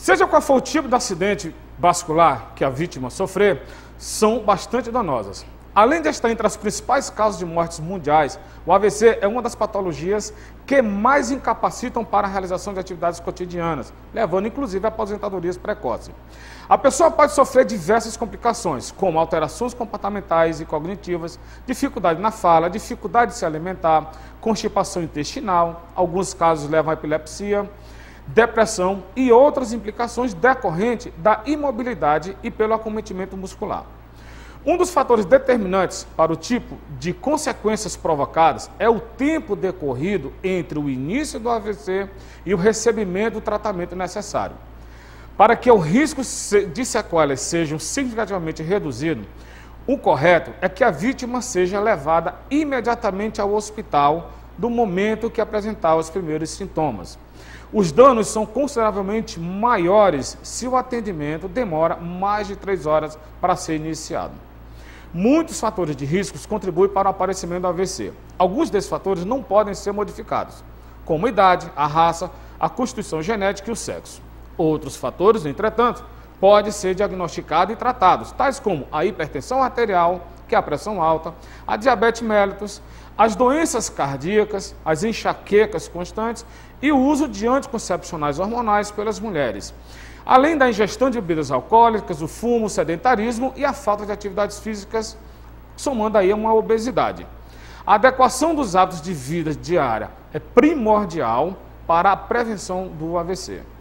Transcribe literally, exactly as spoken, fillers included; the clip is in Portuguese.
Seja qual for o tipo de acidente vascular que a vítima sofrer, são bastante danosas. Além de estar entre as principais causas de mortes mundiais, o A V C é uma das patologias que mais incapacitam para a realização de atividades cotidianas, levando inclusive a aposentadorias precoces. A pessoa pode sofrer diversas complicações, como alterações comportamentais e cognitivas, dificuldade na fala, dificuldade de se alimentar, constipação intestinal, alguns casos levam a epilepsia, depressão e outras implicações decorrentes da imobilidade e pelo acometimento muscular. Um dos fatores determinantes para o tipo de consequências provocadas é o tempo decorrido entre o início do A V C e o recebimento do tratamento necessário. Para que o risco de sequelas seja significativamente reduzido, o correto é que a vítima seja levada imediatamente ao hospital do momento que apresentar os primeiros sintomas. Os danos são consideravelmente maiores se o atendimento demora mais de três horas para ser iniciado. Muitos fatores de riscos contribuem para o aparecimento do A V C. Alguns desses fatores não podem ser modificados, como a idade, a raça, a constituição genética e o sexo. Outros fatores, entretanto, podem ser diagnosticados e tratados, tais como a hipertensão arterial, que é a pressão alta, a diabetes mellitus, as doenças cardíacas, as enxaquecas constantes e o uso de anticoncepcionais hormonais pelas mulheres, além da ingestão de bebidas alcoólicas, o fumo, o sedentarismo e a falta de atividades físicas, somando aí uma obesidade. A adequação dos hábitos de vida diária é primordial para a prevenção do A V C.